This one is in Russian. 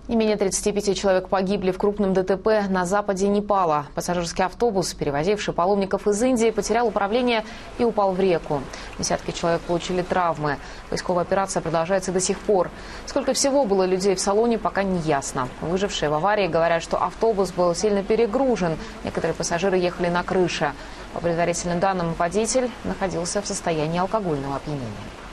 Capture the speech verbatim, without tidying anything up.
Не менее тридцати пяти человек погибли в крупном ДТП на западе Непала. Пассажирский автобус, перевозивший паломников из Индии, потерял управление и упал в реку. Десятки человек получили травмы. Поисковая операция продолжается до сих пор. Сколько всего было людей в салоне, пока не ясно. Выжившие в аварии говорят, что автобус был сильно перегружен. Некоторые пассажиры ехали на крыше. По предварительным данным, водитель находился в состоянии алкогольного опьянения.